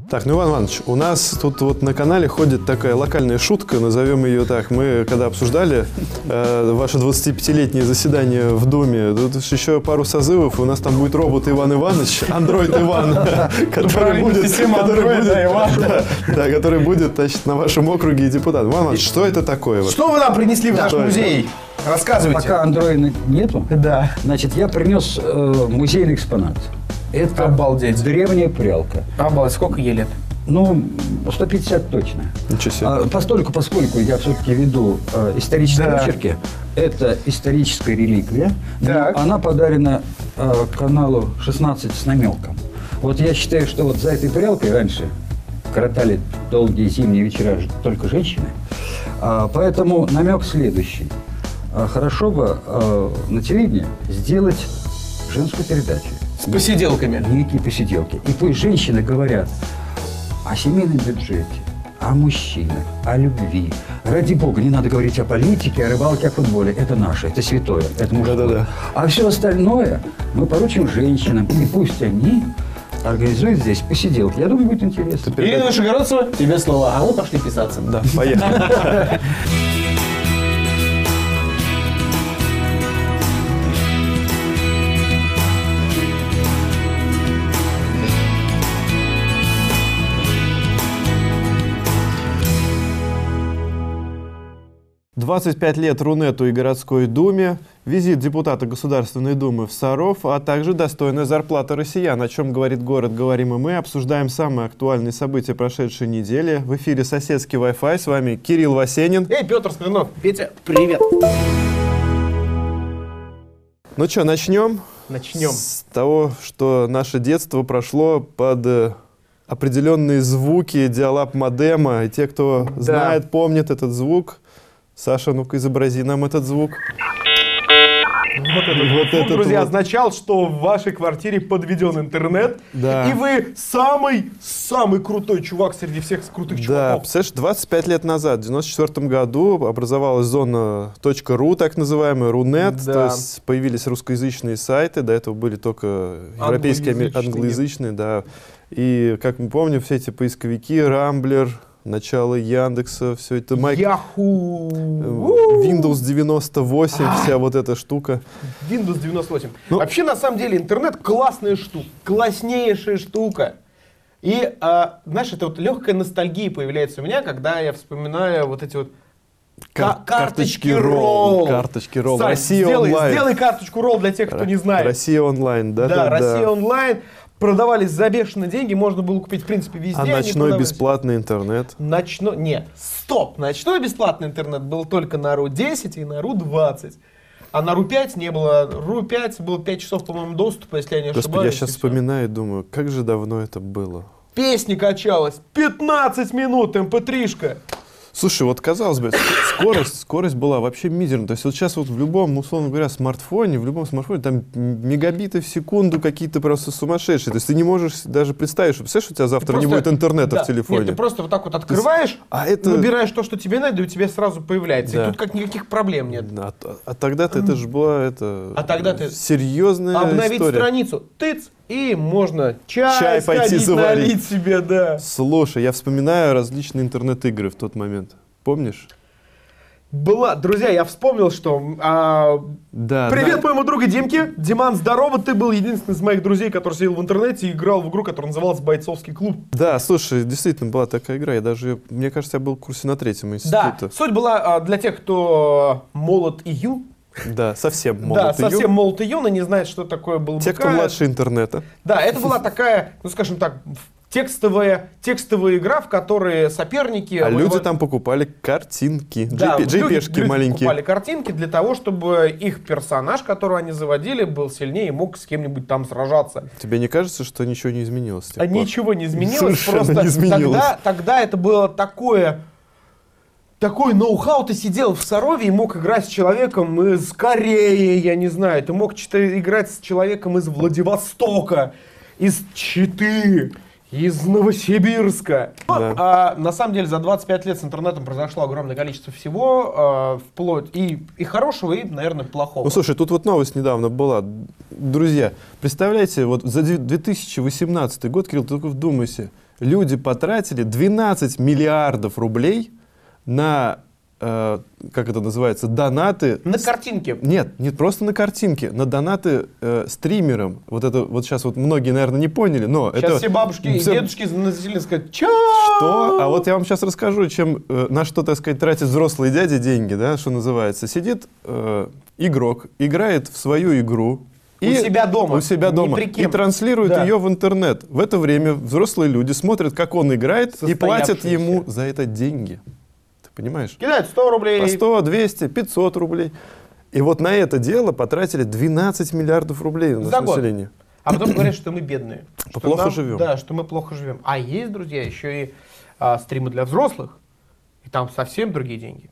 Так, ну, Иван Иванович, у нас тут вот на канале ходит такая локальная шутка, назовем ее так. Мы, когда обсуждали ваше 25-летнее заседание в Думе, тут еще пару созывов, и у нас там будет робот Иван Иванович, андроид Иван, который будет, значит, на вашем округе депутатом. Иван Иванович, что это такое? Что вы нам принесли в наш музей? Рассказывайте. Пока андроида нету, Да. значит, я принес музейный экспонат. Это Обалдеть. древняя прялка. Обалдеть, сколько ей лет? Ну, 150 точно. Ничего себе. Поскольку я все-таки веду исторические Да. очерки, это историческая реликвия. Так. Но она подарена каналу 16 с намеком. Вот я считаю, что вот за этой прялкой раньше коротали долгие зимние вечера только женщины. Поэтому намек следующий. Хорошо бы на телевидении сделать женскую передачу. С посиделками. Некие посиделки. И пусть женщины говорят о семейном бюджете, о мужчинах, о любви. Ради бога, не надо говорить о политике, о рыбалке, о футболе. Это наше, это святое, это мужское. Да-да-да. А все остальное мы поручим женщинам. И пусть они организуют здесь посиделки. Я думаю, будет интересно. Ирина Вышегородцева, тебе слово. А мы пошли писаться. Да, поехали. «25 лет Рунету и городской думе», визит депутата Государственной Думы в Саров, а также достойная зарплата россиян. О чем говорит город, говорим и мы. Обсуждаем самые актуальные события прошедшей недели. В эфире «Соседский Wi-Fi». С вами Кирилл Васенин. Эй, Петр Смирнов. Петя, привет. Ну что, начнем? Начнем. С того, что наше детство прошло под определенные звуки диалаб-модема. И те, кто знает, помнит этот звук. Саша, ну-ка изобрази нам этот звук. Вот этот звук, друзья, означал, что в вашей квартире подведен интернет, Да. и вы самый крутой чувак среди всех крутых Да, чуваков. представляешь, 25 лет назад, в 1994 году, образовалась зона .ру, так называемая, Рунет. Да. То есть появились русскоязычные сайты, до этого были только европейские, англоязычные, да. И, как мы помним, все эти поисковики, Рамблер, начало Яндекса, все это, Яху. Windows 98, вся вот эта штука. Windows 98. Ну, Вообще, на самом деле, интернет классная штука, класснейшая штука. И, знаешь, это вот легкая ностальгия появляется у меня, когда я вспоминаю вот эти вот карточки ролл. Карточки ролл. Сань, Россия онлайн. сделай карточку ролл для тех, кто не знает. Россия онлайн, да? Да, Россия онлайн. Продавались за бешеные деньги, можно было купить, в принципе, везде. А ночной бесплатный интернет? Нет, стоп! Ночной бесплатный интернет был только на РУ-10 и на РУ-20. А на РУ-5 не было. РУ-5 было 5 часов, по-моему, доступа, если я не ошибаюсь. Господи, я сейчас вспоминаю и думаю, как же давно это было. Песни качалась. 15 минут, mp3-шка. Слушай, вот казалось бы, скорость была вообще мизерная. То есть вот сейчас вот в любом, условно говоря, смартфоне, там мегабиты в секунду какие-то просто сумасшедшие. То есть ты не можешь даже представить, что, представляешь, у тебя завтра не будет интернета в телефоне. Нет, ты просто вот так вот открываешь, набираешь то, что тебе надо, и у тебя сразу появляется. Да. И тут как никаких проблем нет. А тогда-то это же была серьезная Обновить история. страницу, тыц, и можно чай пойти сходить, заварить. налить себе, да. Слушай, я вспоминаю различные интернет-игры в тот момент. Помнишь? Друзья, я вспомнил, что... Привет моему другу Димке. Диман, здорово, ты был единственный из моих друзей, который сидел в интернете и играл в игру, которая называлась «Бойцовский клуб». Да, слушай, действительно была такая игра. Мне кажется, я был в курсе на 3-м институте. Да, суть была для тех, кто молод и юн. Да, совсем молод и юн. совсем молод и юн, и не знает, что такое был Те, кто младше интернета. Да, это была такая, ну скажем так, текстовая игра, в которой соперники... А люди там покупали картинки, да, JPG-шки маленькие. Покупали картинки для того, чтобы их персонаж, которого они заводили, был сильнее и мог с кем-нибудь там сражаться. Тебе не кажется, что ничего не изменилось с тех пор? Ничего не изменилось, Совершенно просто не изменилось. Тогда это было такой ноу-хау, ты сидел в Сарове и мог играть с человеком из Кореи, я не знаю, ты мог играть с человеком из Владивостока, из Читы, из Новосибирска. Да. На самом деле за 25 лет с интернетом произошло огромное количество всего, вплоть и хорошего, и, наверное, плохого. Ну, слушай, тут вот новость недавно была. Друзья, представляете, вот за 2018 год, Кирилл, только вдумайся, люди потратили 12 миллиардов рублей на, как это называется, донаты. На картинке. Нет, не просто на картинке, на донаты стримерам. Вот это вот сейчас вот многие, наверное, не поняли, но Сейчас это... все бабушки и дедушки населения скажут, чё? Что? А вот я вам сейчас расскажу, на что, так сказать, тратят взрослые дяди деньги, да, что называется. Сидит игрок, играет в свою игру. У себя дома. У себя дома. И транслирует ее в интернет. В это время взрослые люди смотрят, как он играет, и платят ему за это деньги. Ты понимаешь? Кидают 100 рублей. По 100, 200, 500 рублей. И вот на это дело потратили 12 миллиардов рублей на наше население. А потом говорят, что мы бедные. Что плохо живем. Да, что мы плохо живем. А есть, друзья, еще и стримы для взрослых. И там совсем другие деньги.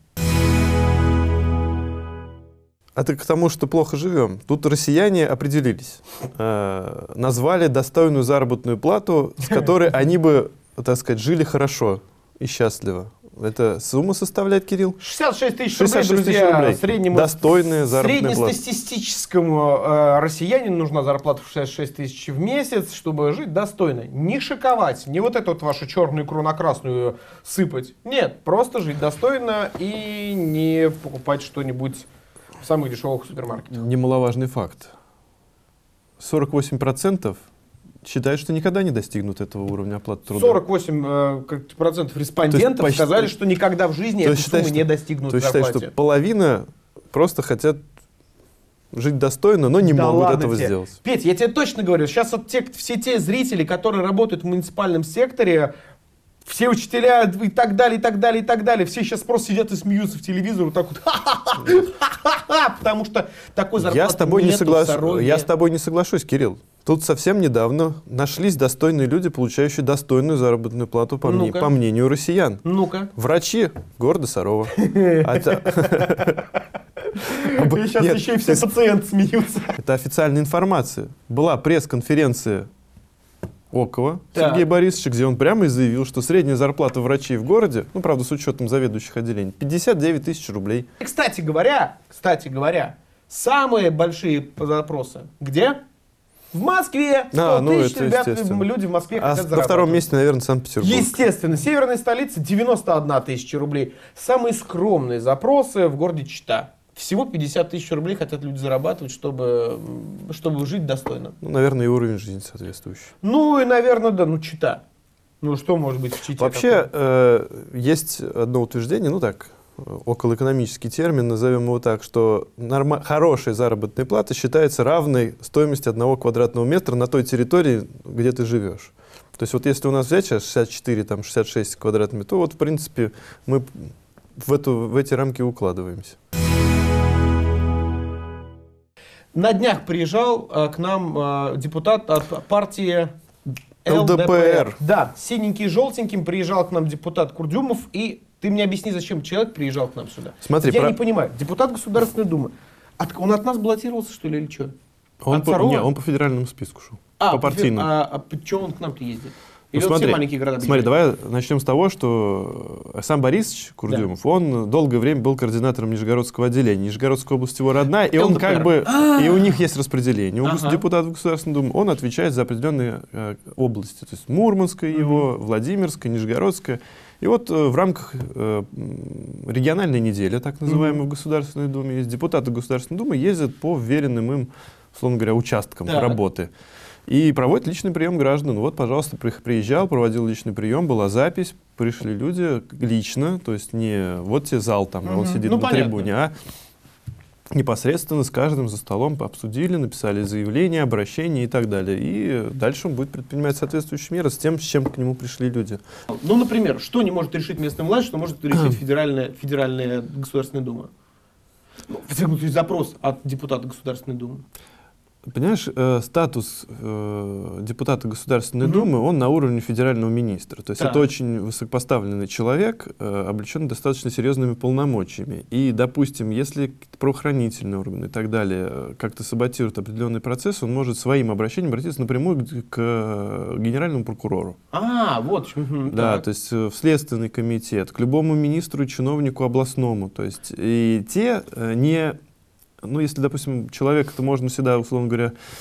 А ты к тому, что плохо живем. Тут россияне определились. Назвали достойную заработную плату, с которой они бы, так сказать, жили хорошо и счастливо. Эта сумма составляет, Кирилл? 66 тысяч рублей, друзья. Среднему, достойная заработная плата. Среднестатистическому россиянину нужна зарплата в 66 тысяч в месяц, чтобы жить достойно. Не шиковать, не вот эту вот вашу черную икру на красную сыпать. Нет, просто жить достойно и не покупать что-нибудь в самых дешевых супермаркетах. Немаловажный факт. 48% считают, что никогда не достигнут этого уровня оплаты труда. 48% респондентов сказали, что никогда в жизни этой суммы не достигнут зарплаты. То есть считают, что половина просто хотят жить достойно, но не могут этого сделать. Петь, я тебе точно говорю, сейчас вот все те зрители, которые работают в муниципальном секторе, все учителя и так далее, и так далее, и так далее. Все сейчас просто сидят и смеются в телевизор вот так вот. Потому что такой зарплаты я с тобой не соглашусь, Кирилл. Тут совсем недавно нашлись достойные люди, получающие достойную заработную плату, по мнению россиян. Ну-ка. Врачи города Сарова. Сейчас еще и все пациенты смеются. Это официальная информация. Была пресс-конференция Окова Сергея Борисовича, где он прямо и заявил, что средняя зарплата врачей в городе, ну, правда, с учетом заведующих отделений, 59 тысяч рублей. Кстати говоря, самые большие запросы где? В Москве. 100 тысяч ребят, люди в Москве хотят зарабатывать. На втором месте, наверное, Санкт-Петербург. Естественно. Северная столица 91 тысяча рублей. Самые скромные запросы в городе Чита. Всего 50 тысяч рублей хотят люди зарабатывать, чтобы жить достойно. Ну, наверное, и уровень жизни соответствующий. Ну, и, наверное, да, что что может быть в Чите? Вообще, есть одно утверждение, околоэкономический термин, назовем его так, что хорошая заработная плата считается равной стоимости 1 квадратного метра на той территории, где ты живешь. То есть вот если у нас взять сейчас 64-66 квадратных метров, то вот в принципе мы в эти рамки укладываемся. На днях приезжал к нам депутат от партии ЛДПР. Да, синенький, желтеньким приезжал к нам депутат Курдюмов. И ты мне объясни, зачем человек приезжал к нам сюда. Смотри, я не понимаю. Депутат Государственной Думы. Он от нас баллотировался, что ли, или что? Он по федеральному списку шел. По партийному. А что он к нам-то ездит? Или все маленькие города? Смотри, давай начнем с того, что сам Борисович Курдюмов, он долгое время был координатором Нижегородского отделения. Нижегородская область его родная, и он и у них есть распределение. Депутат в Государственную Думу, он отвечает за определенные области. То есть Мурманская его, Владимирская, Нижегородская. И вот в рамках региональной недели, так называемой, в Государственной Думе, есть депутаты Государственной Думы ездят по вверенным им, условно говоря, участкам работы. И проводит личный прием граждан. Вот, пожалуйста, приезжал, проводил личный прием, была запись, пришли люди лично, то есть не вот тебе зал там, он сидит на трибуне, а непосредственно с каждым за столом обсудили, написали заявление, обращение и так далее. И дальше он будет предпринимать соответствующие меры с тем, с чем к нему пришли люди. Ну, например, что не может решить местная власть, что может решить федеральная Государственная Дума? Запрос от депутата Государственной Думы. Понимаешь, статус депутата Государственной Думы, он на уровне федерального министра. То есть это очень высокопоставленный человек, облеченный достаточно серьезными полномочиями. И, допустим, если правоохранительные органы и так далее как-то саботируют определенный процесс, он может своим обращением обратиться напрямую к генеральному прокурору. Вот. Да, то есть в Следственный комитет, к любому министру и чиновнику областному. То есть и те не... Ну, если, допустим, человека-то можно всегда, условно говоря,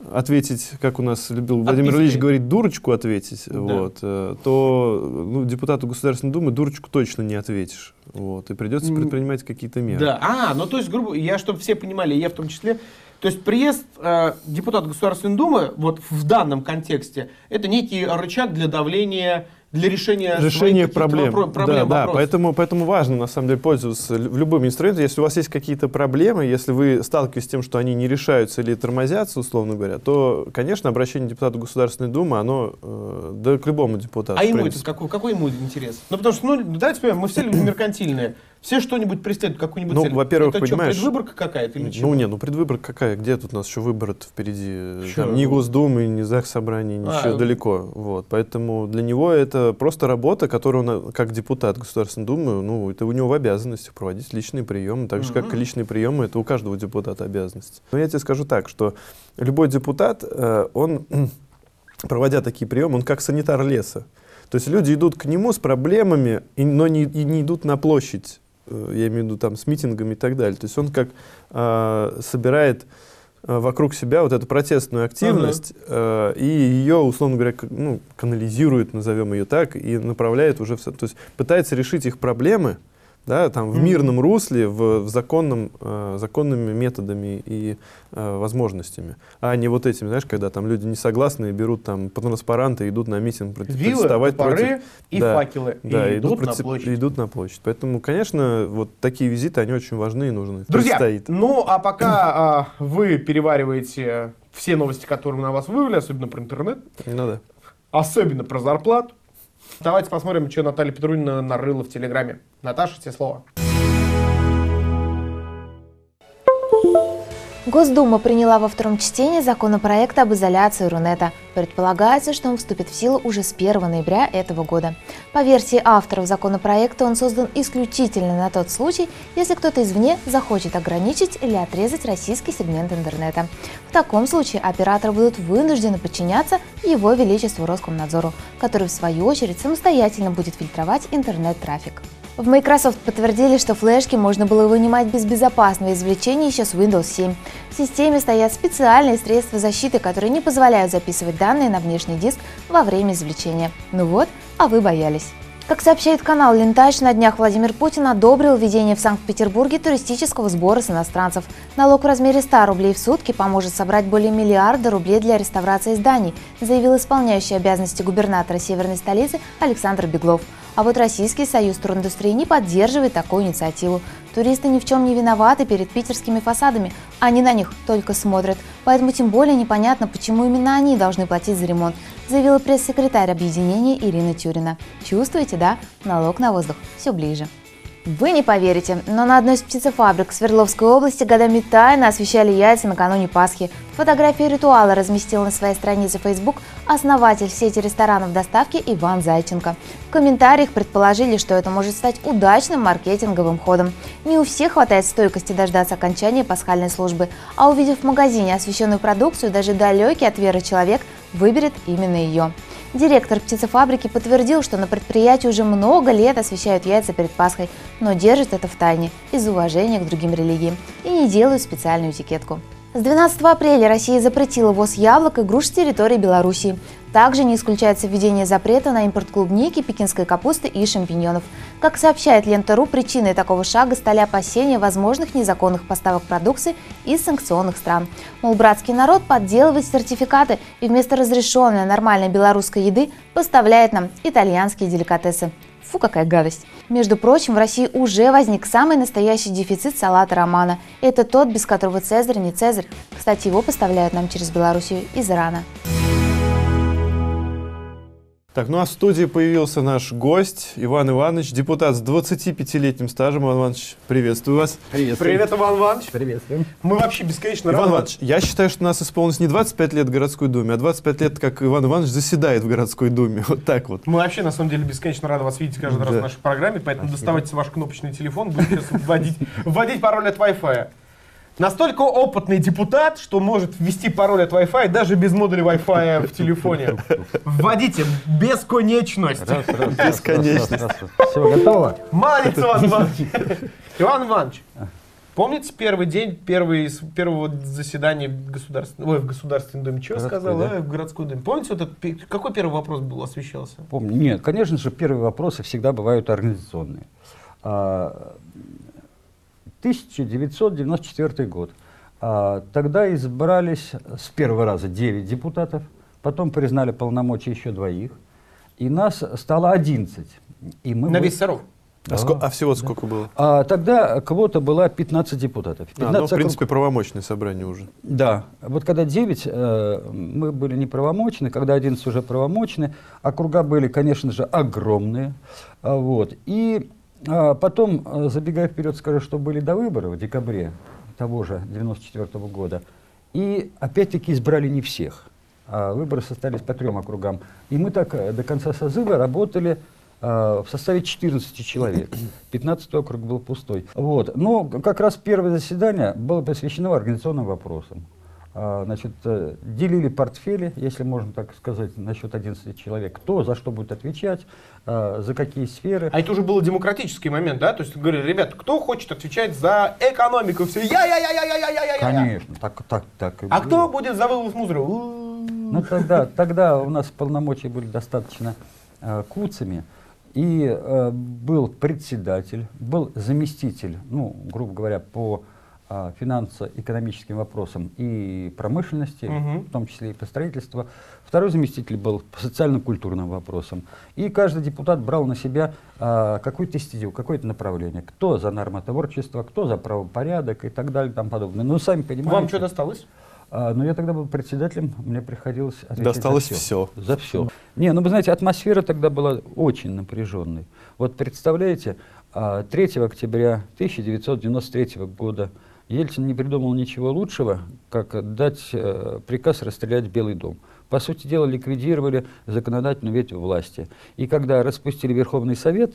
ответить, как у нас любил Владимир Ильич говорить, дурочку ответить, вот, то депутату Государственной Думы дурочку точно не ответишь. Вот, и придется предпринимать какие-то меры. Да, ну то есть, грубо, чтобы все понимали, я в том числе, то есть приезд депутата Государственной Думы вот в данном контексте это некий рычаг для давления, для решения проблем. Да, поэтому важно, на самом деле, пользоваться любым инструментом. Если у вас есть какие-то проблемы, если вы сталкиваетесь с тем, что они не решаются или тормозятся, условно говоря, то, конечно, обращение депутата Государственной Думы, оно да, к любому депутату. А ему это какой ему интерес? Ну, потому что, давайте понимаем, мы все люди меркантильные. Все что-нибудь преследуют, какую-нибудь цель. Во-первых, это понимаешь... что, предвыборка какая-то или чего? Предвыборка какая? Где тут у нас еще выборы впереди? Там, ни Госдумы, ни Заксобрания, ничего далеко. Вот. Поэтому для него это просто работа, которую он, как депутат Государственной Думы, это у него в обязанностях проводить личные приемы. Так же, как и личные приемы, это у каждого депутата обязанность. Но я тебе скажу так, что любой депутат, он, проводя такие приемы, он как санитар леса. То есть люди идут к нему с проблемами, но не идут на площадь. Я имею в виду там с митингами и так далее. То есть он как собирает вокруг себя вот эту протестную активность и ее, условно говоря, канализирует, назовем ее так, и направляет уже то есть пытается решить их проблемы, да, там, в мирном русле, законными методами и возможностью, а не вот этими, знаешь, когда там люди не согласны и берут там транспаранты и идут на митинг протестовать против... и факелы, и идут на площадь. Идут на площадь. Поэтому, конечно, вот такие визиты, они очень важны и нужны. Друзья, а пока вы перевариваете все новости, которые мы на вас вывели, особенно про интернет, особенно про зарплату, давайте посмотрим, что Наталья Петрунина нарыла в Телеграме. Наташа, тебе слово. Госдума приняла во втором чтении законопроект об изоляции Рунета. Предполагается, что он вступит в силу уже с 1 ноября этого года. По версии авторов законопроекта, он создан исключительно на тот случай, если кто-то извне захочет ограничить или отрезать российский сегмент интернета. В таком случае операторы будут вынуждены подчиняться Его Величеству Роскомнадзору, который в свою очередь самостоятельно будет фильтровать интернет-трафик. В Microsoft подтвердили, что флешки можно было вынимать без безопасного извлечения еще с Windows 7. В системе стоят специальные средства защиты, которые не позволяют записывать данные на внешний диск во время извлечения. Ну вот, а вы боялись. Как сообщает канал Лентач, на днях Владимир Путин одобрил введение в Санкт-Петербурге туристического сбора с иностранцев. Налог в размере 100 рублей в сутки поможет собрать более миллиарда рублей для реставрации зданий, заявил исполняющий обязанности губернатора северной столицы Александр Беглов. А вот Российский союз туриндустрии не поддерживает такую инициативу. Туристы ни в чем не виноваты перед питерскими фасадами, они на них только смотрят. Поэтому тем более непонятно, почему именно они должны платить за ремонт, заявила пресс-секретарь объединения Ирина Тюрина. Чувствуете, да? Налог на воздух все ближе. Вы не поверите, но на одной из птицефабрик в Свердловской области годами тайно освещали яйца накануне Пасхи. Фотографии ритуала разместил на своей странице Facebook основатель сети ресторанов доставки Иван Зайченко. В комментариях предположили, что это может стать удачным маркетинговым ходом. Не у всех хватает стойкости дождаться окончания пасхальной службы, а увидев в магазине освещенную продукцию, даже далекий от веры человек выберет именно ее. Директор птицефабрики подтвердил, что на предприятии уже много лет освещают яйца перед Пасхой, но держат это в тайне из уважения к другим религиям и не делают специальную этикетку. С 12 апреля Россия запретила ввоз яблок и груш с территории Белоруссии. Также не исключается введение запрета на импорт клубники, пекинской капусты и шампиньонов. Как сообщает Лента.ру, причиной такого шага стали опасения возможных незаконных поставок продукции из санкционных стран. Мол, братский народ подделывает сертификаты и вместо разрешенной нормальной белорусской еды поставляет нам итальянские деликатесы. Фу, какая гадость. Между прочим, в России уже возник самый настоящий дефицит салата романа. Это тот, без которого Цезарь не Цезарь. Кстати, его поставляют нам через Белоруссию из Ирана. Так, ну а в студии появился наш гость Иван Иванович, депутат с 25-летним стажем. Иван Иванович, приветствую вас. Привет, Иван Иванович. Приветствуем. Мы вообще бесконечно рады. Иван Иванович, я считаю, что у нас исполнилось не 25 лет в городской думе, а 25 лет, как Иван Иванович заседает в городской думе. Вот так вот. Мы вообще, на самом деле, бесконечно рады вас видеть каждый раз в нашей программе, поэтому доставайте ваш кнопочный телефон, будете вводить пароль от Wi-Fi. Настолько опытный депутат, что может ввести пароль от Wi-Fi даже без модуля Wi-Fi в телефоне. Вводите бесконечность. Бесконечность. Все, готово? Молодец, Иван Иванович. Иван Иванович, Помните первый день первого заседания в Государственной Думе? Что я сказал? Да? В городской думе. Помните, какой первый вопрос был освещался? Помню. Нет, конечно же, первые вопросы всегда бывают организационные. 1994 год. Тогда избрались с первого раза 9 депутатов, потом признали полномочия еще 2, и нас стало 11. И мы на весь Саров? Да. А всего сколько было? Тогда квота была 15 депутатов. 15 в принципе, правомочное собрание уже. Да. Вот когда 9, мы были неправомочны, когда 11 уже правомочны, округа были, конечно же, огромные. Вот. И потом, забегая вперед, скажу, что были до выборов в декабре того же 94 года, и опять-таки избрали не всех. Выборы состоялись по 3 округам. И мы так до конца созыва работали в составе 14 человек. 15-й округ был пустой. Вот. Но как раз первое заседание было посвящено организационным вопросам. Значит, делили портфели, если можно так сказать, насчет 11 человек. Кто за что будет отвечать, за какие сферы. А это уже был демократический момент, да? То есть говорили, ребят, кто хочет отвечать за экономику? Все, я. Конечно, так и А было. кто будет за вывоз мусора? Ну, тогда у нас полномочия были достаточно куцами. И был председатель, был заместитель, ну, грубо говоря, по финансово-экономическим вопросам и промышленности, в том числе и по строительству. Второй заместитель был по социально-культурным вопросам. И каждый депутат брал на себя какую-то стезю, какое-то направление. Кто за нормотворчество, кто за правопорядок и так далее и тому подобное. Ну, сами понимаете. Вам что досталось? Но я тогда был председателем, мне приходилось отвечать Досталось за все. все. За все. Не, ну вы знаете, атмосфера тогда была очень напряженной. Вот представляете, 3 октября 1993 года Ельцин не придумал ничего лучшего, как дать приказ расстрелять Белый дом. По сути дела, ликвидировали законодательную ветвь власти. И когда распустили Верховный Совет,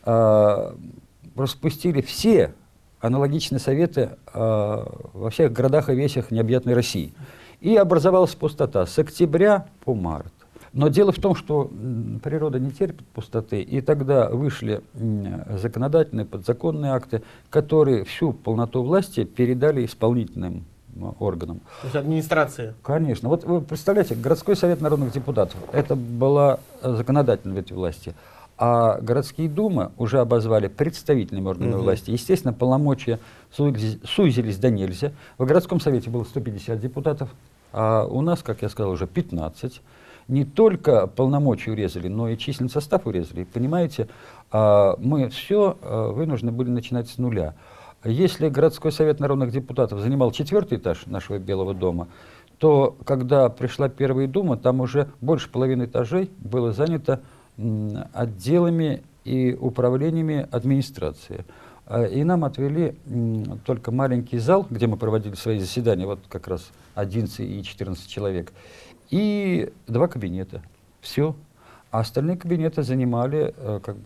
распустили все аналогичные советы во всех городах и весях необъятной России. И образовалась пустота с октября по март. Но дело в том, что природа не терпит пустоты, и тогда вышли законодательные, подзаконные акты, которые всю полноту власти передали исполнительным органам. То есть администрация. Конечно. Вот вы представляете, городской совет народных депутатов, это была законодательная ветвь власти. А городские думы уже обозвали представительными органами власти. Естественно, полномочия сузились до нельзя. В городском совете было 150 депутатов, а у нас, как я сказал, уже 15. Не только полномочия урезали, но и численный состав урезали. Понимаете, мы все вынуждены были начинать с нуля. Если городской совет народных депутатов занимал 4-й этаж нашего Белого дома, то когда пришла Первая дума, там уже больше половины этажей было занято отделами и управлениями администрации. И нам отвели только маленький зал, где мы проводили свои заседания, вот как раз 11 и 14 человек, и 2 кабинета. Все. А остальные кабинеты занимали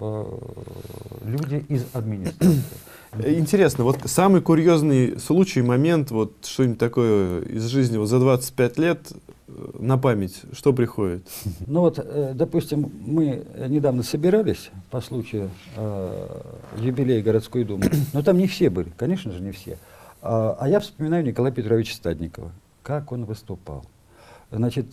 люди из администрации. Интересно, вот самый курьезный случай, момент, вот что-нибудь такое из жизни вот за 25 лет на память, что приходит? Ну вот, допустим, мы недавно собирались по случаю юбилея городской думы, но там не все были, конечно же, не все. А я вспоминаю Николая Петровича Стадникова, как он выступал. Значит,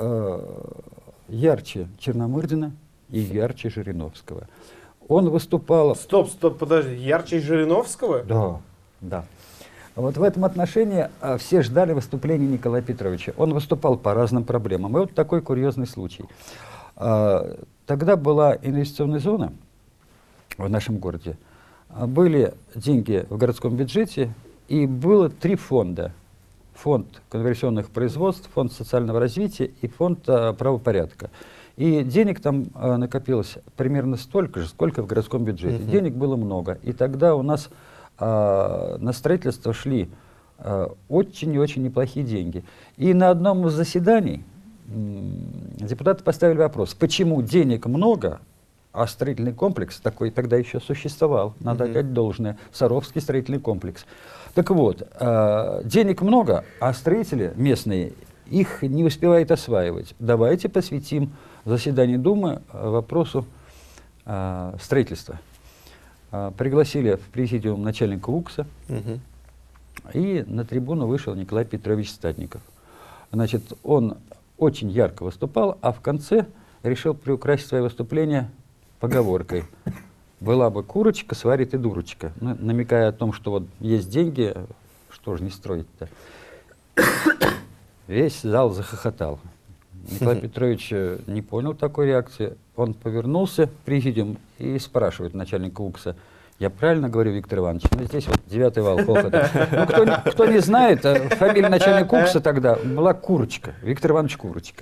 ярче Черномырдина и ярче Жириновского. Он выступал... Стоп, подожди, ярче Жириновского? Да. Вот в этом отношении все ждали выступления Николая Петровича. Он выступал по разным проблемам. И вот такой курьезный случай. Тогда была инвестиционная зона в нашем городе. Были деньги в городском бюджете, и было 3 фонда. Фонд конверсионных производств, фонд социального развития и фонд правопорядка. И денег там накопилось примерно столько же, сколько в городском бюджете. Денег было много. И тогда у нас на строительство шли очень и очень неплохие деньги. И на одном из заседаний депутаты поставили вопрос, почему денег много, а строительный комплекс такой тогда еще существовал, надо отдать должное, Саровский строительный комплекс. Так вот, денег много, а строители местные их не успевают осваивать. Давайте посвятим заседание Думы вопросу строительства. Пригласили в президиум начальника УКСа, И на трибуну вышел Николай Петрович Статников. Значит, он очень ярко выступал, а в конце решил приукрасить свое выступление поговоркой: «Была бы курочка, сварит и дурочка», ну, намекая о том, что вот есть деньги, что же не строить-то. Весь зал захохотал. Николай Петрович не понял такой реакции. Он повернулся в президиум и спрашивает начальника УКСа: «Я правильно говорю, Виктор Иванович?» Ну, здесь вот 9-й вал хохота. Ну, кто не знает, фамилия начальника УКСа тогда была Курочка, Виктор Иванович Курочка.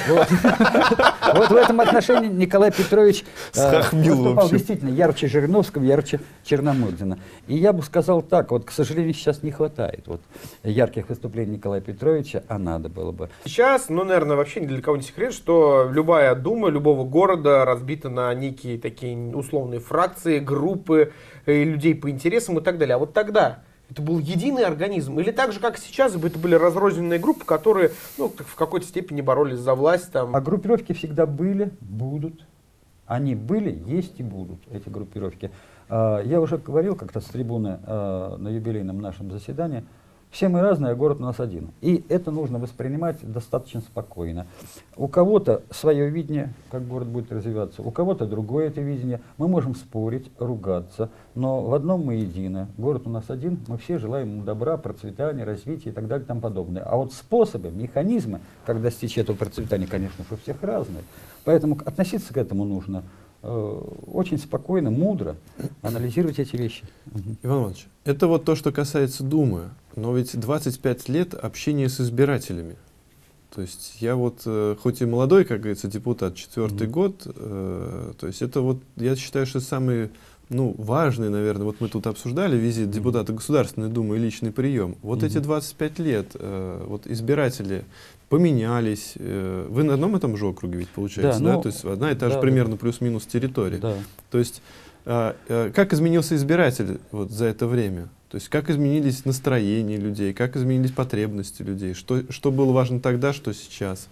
Вот в этом отношении Николай Петрович выступал действительно ярче Жириновского, ярче Черномырдина. И я бы сказал так, вот, к сожалению, сейчас не хватает вот ярких выступлений Николая Петровича, а надо было бы. Сейчас, ну, наверное, вообще ни для кого не секрет, что любая дума любого города разбита на некие такие условные фракции, группы, людей по интересам и так далее. А вот тогда это был единый организм? Или так же, как сейчас, это были разрозненные группы, которые, ну, в какой-то степени боролись за власть? Там. А группировки всегда были, будут. Они были, есть и будут, эти группировки. Я уже говорил как-то с трибуны на юбилейном нашем заседании: все мы разные, а город у нас один. И это нужно воспринимать достаточно спокойно. У кого-то свое видение, как город будет развиваться, у кого-то другое это видение. Мы можем спорить, ругаться, но в одном мы едины. Город у нас один, мы все желаем ему добра, процветания, развития и так далее и тому подобное. А вот способы, механизмы, как достичь этого процветания, конечно, у всех разные. Поэтому относиться к этому нужно очень спокойно, мудро анализировать эти вещи. Иван Иванович, это вот то, что касается Думы, но ведь 25 лет общения с избирателями. То есть я вот, хоть и молодой, как говорится, депутат, 4-й год, то есть это вот, я считаю, что самый, ну, важный, наверное, вот мы тут обсуждали визит депутата Государственной Думы и личный прием. Вот эти 25 лет вот избиратели поменялись. Вы на одном и том же округе ведь получается, да? То есть одна и та же примерно плюс-минус территория. Да. То есть как изменился избиратель вот за это время? То есть как изменились настроения людей, как изменились потребности людей? Что было важно тогда, что сейчас?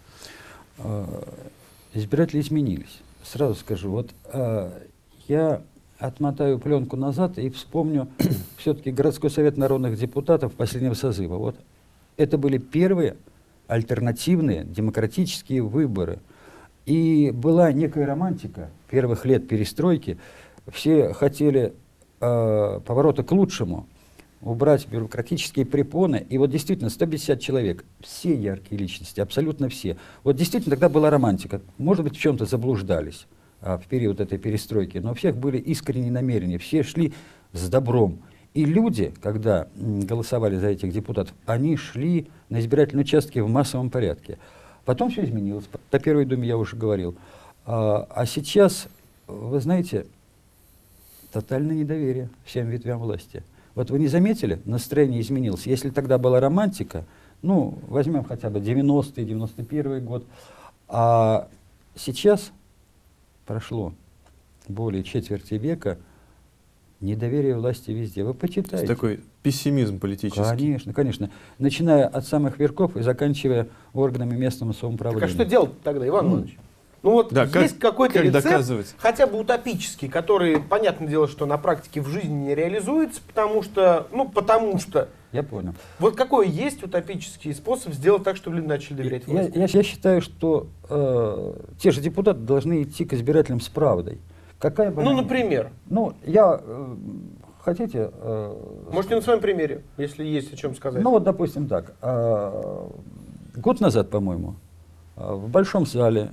Избиратели изменились. Сразу скажу, вот я отмотаю пленку назад и вспомню все-таки городской совет народных депутатов последнего созыва. Вот это были первые альтернативные демократические выборы. И была некая романтика первых лет перестройки. Все хотели поворота к лучшему, убрать бюрократические препоны. И вот действительно 150 человек, все яркие личности, абсолютно все. Вот действительно тогда была романтика. Может быть, в чем-то заблуждались в период этой перестройки, но у всех были искренние намерения, все шли с добром. И люди, когда голосовали за этих депутатов, они шли на избирательные участки в массовом порядке. Потом все изменилось. О Первой Думе я уже говорил. А сейчас, вы знаете, тотальное недоверие всем ветвям власти. Вот вы не заметили, настроение изменилось. Если тогда была романтика, ну, возьмем хотя бы 90-й, 91-й год, а сейчас прошло более четверти века, недоверие власти везде. Вы почитайте. Такой пессимизм политический. Конечно, конечно. Начиная от самых верхов и заканчивая органами местного самоуправления. Так а что делать тогда, Иван Иванович? Ну вот да, есть какой-то рецепт, доказывать? хотя бы утопический, который, понятное дело, что на практике в жизни не реализуется, потому что... Я понял. Вот какой есть утопический способ сделать так, чтобы люди начали доверять власти? Я считаю, что те же депутаты должны идти к избирателям с правдой. Какая бы например? Ну, хотите... Можете на своем примере, если есть о чем сказать. Ну, вот, допустим, так. Год назад, по-моему, в большом зале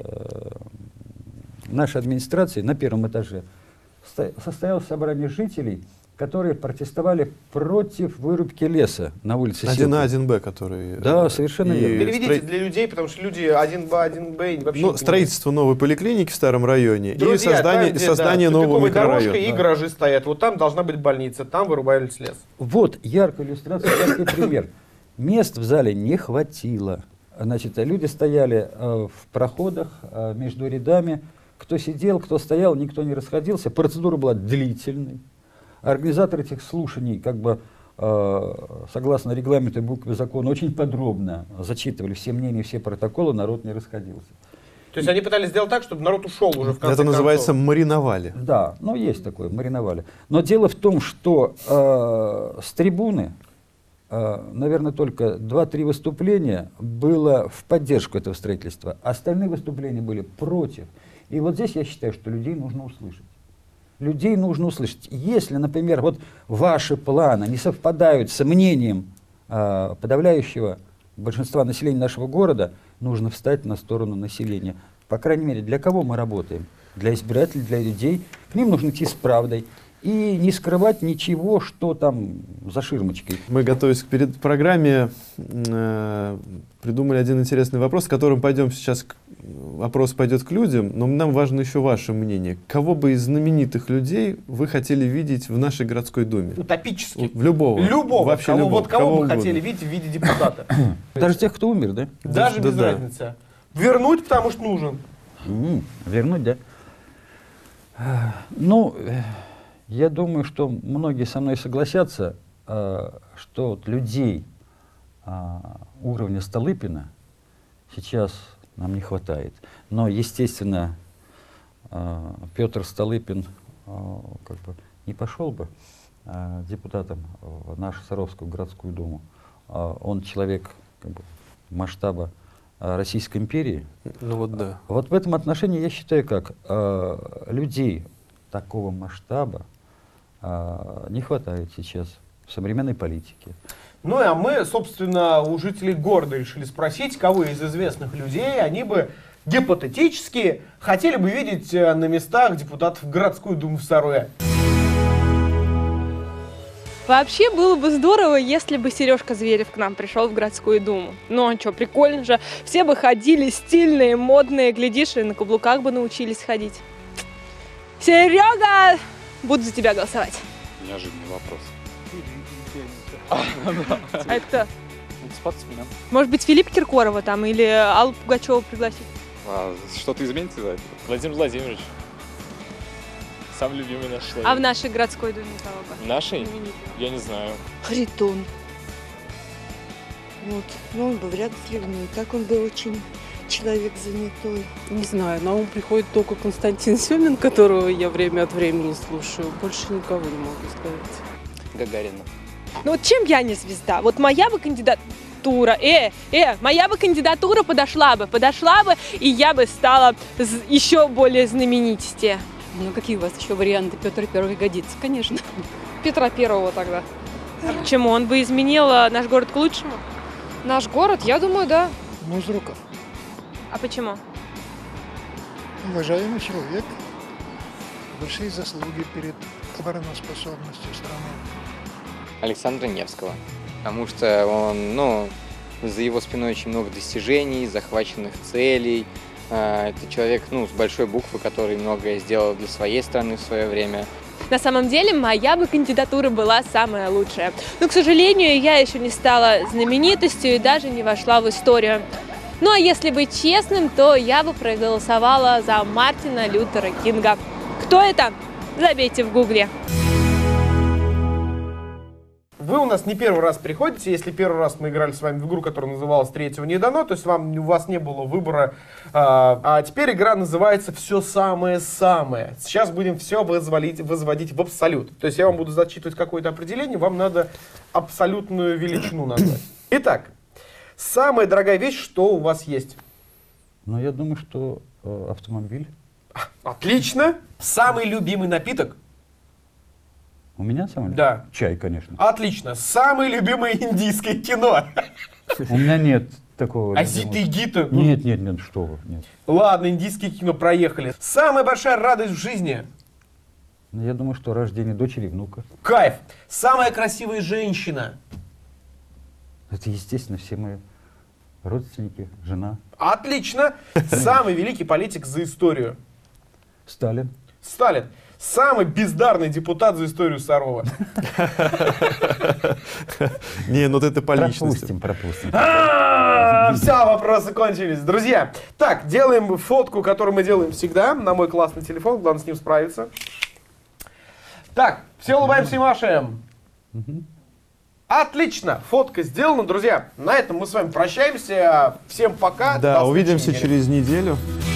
нашей администрации на первом этаже состоялось собрание жителей, которые протестовали против вырубки леса на улице Силкова. 1А, 1Б, который... Да, совершенно верно. Переведите для людей, потому что люди 1Б, 1Б вообще не строительство новой поликлиники в старом районе, друзья, и создание нового микрорайона. Дорожка и гаражи стоят. Вот там должна быть больница, там вырубались лес. Вот яркая иллюстрация, яркий пример. Мест в зале не хватило. Значит, люди стояли в проходах между рядами. Кто сидел, кто стоял, никто не расходился. Процедура была длительной. Организаторы этих слушаний, как бы согласно регламенту и букве закона, очень подробно зачитывали все мнения, все протоколы, народ не расходился. То есть они пытались сделать так, чтобы народ ушел уже в конце Это называется концов. мариновали. Да, ну есть такое, мариновали. Но дело в том, что с трибуны наверное, только 2-3 выступления было в поддержку этого строительства. Остальные выступления были против. И вот здесь я считаю, что людей нужно услышать. Людей нужно услышать. Если, например, вот ваши планы не совпадают с мнением подавляющего большинства населения нашего города, нужно встать на сторону населения. По крайней мере, для кого мы работаем? Для избирателей, для людей. К ним нужно идти с правдой. И не скрывать ничего, что там за ширмочкой. Мы, готовясь к программе, придумали один интересный вопрос, с которым пойдем сейчас. Вопрос пойдет к людям, но нам важно еще ваше мнение. Кого бы из знаменитых людей вы хотели видеть в нашей городской думе? Утопически. В любого. Любого. Вообще кого, любого. Вот кого бы угодно. хотели видеть в виде депутата? Даже тех, кто умер, да? Даже без разницы. Вернуть, потому что нужен. Вернуть, да? Ну, я думаю, что многие со мной согласятся, что вот людей уровня Столыпина сейчас нам не хватает. Но, естественно, Петр Столыпин как бы не пошел бы депутатом в нашу Саровскую городскую думу. Он человек как бы масштаба Российской империи. Ну вот да. Вот в этом отношении я считаю, как людей такого масштаба не хватает сейчас в современной политике. Ну, а мы, собственно, у жителей города решили спросить, кого из известных людей они бы гипотетически хотели бы видеть на местах депутатов в городскую думу в Сарове. Вообще было бы здорово, если бы Сережка Зверев к нам пришел в городскую думу. Ну а что, прикольно же. Все бы ходили стильные, модные, глядишь, и на каблуках бы научились ходить. Серега! Буду за тебя голосовать. Неожиданный вопрос. А это кто? Спортсмен. Может быть, Филипп Киркорова там или Аллу Пугачеву пригласить? Что-то изменится за это? Владимир Владимирович. Сам любимый наш человек. А в нашей городской думе кого бы? Нашей? Знаменитого. Я не знаю. Харитон. Вот. Но он был рядом с людьми. Так он был очень человек занятой. Не знаю, на ум приходит только Константин Семин, которого я время от времени слушаю. Больше никого не могу сказать. Гагарина. Ну вот чем я не звезда? Вот моя бы кандидатура, моя бы кандидатура подошла бы, и я бы стала еще более знаменитостью. Ну какие у вас еще варианты? Петр Первый годится, конечно. Петра Первого тогда. А почему? Он бы изменил наш город к лучшему? Наш город, я думаю, да. Музруков. А почему? Уважаемый человек. Большие заслуги перед обороноспособностью страны. Александра Невского. Потому что он, за его спиной очень много достижений, захваченных целей. Это человек, с большой буквы, который многое сделал для своей страны в свое время. На самом деле, моя бы кандидатура была самая лучшая. Но, к сожалению, я еще не стала знаменитостью и даже не вошла в историю. Ну а если быть честным, то я бы проголосовала за Мартина Лютера Кинга. Кто это? Забейте в гугле. Вы у нас не первый раз приходите. Если первый раз мы играли с вами в игру, которая называлась «Третьего не дано», то есть у вас не было выбора. А теперь игра называется «Все самое-самое». Сейчас будем все возводить в абсолют. То есть я вам буду зачитывать какое-то определение, вам надо абсолютную величину назвать. Итак, самая дорогая вещь, что у вас есть? Ну, я думаю, что автомобиль. Отлично. Самый любимый напиток? У меня самый? Да. Чай, конечно. Отлично. Самое любимое индийское кино? У меня нет такого. А Зита-Гита? Нет, что вы, нет. Ладно, индийское кино, проехали. Самая большая радость в жизни? Я думаю, что рождение дочери и внука. Кайф. Самая красивая женщина? Это, естественно, все мои родственники, жена. Отлично. Самый великий политик за историю? Сталин. Сталин. Самый бездарный депутат за историю Сарова? Не, ну это по личности. Пропустим. Все, вопросы кончились. Друзья, так, делаем фотку, которую мы делаем всегда, на мой классный телефон, главное с ним справиться. Так, все улыбаемся и машем. Отлично, фотка сделана, друзья. На этом мы с вами прощаемся. Всем пока. Да, увидимся через неделю.